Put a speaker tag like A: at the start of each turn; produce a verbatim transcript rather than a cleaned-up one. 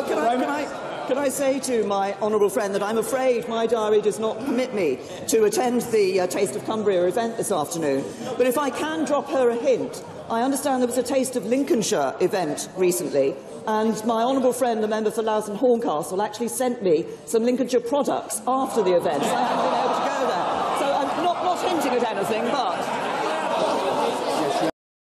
A: Well, can I, can I, can I say to my honourable friend that I'm afraid my diary does not permit me to attend the uh, Taste of Cumbria event this afternoon. But if I can drop her a hint, I understand there was a Taste of Lincolnshire event recently, and my honourable friend, the member for Louth and Horncastle, actually sent me some Lincolnshire products after the event. So I haven't been able to go there. So I'm not, not hinting at anything, but...